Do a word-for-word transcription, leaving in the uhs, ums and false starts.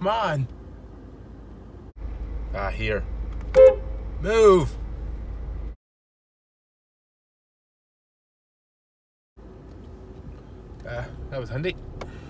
Come on. Ah, here. Move. Ah, that was handy.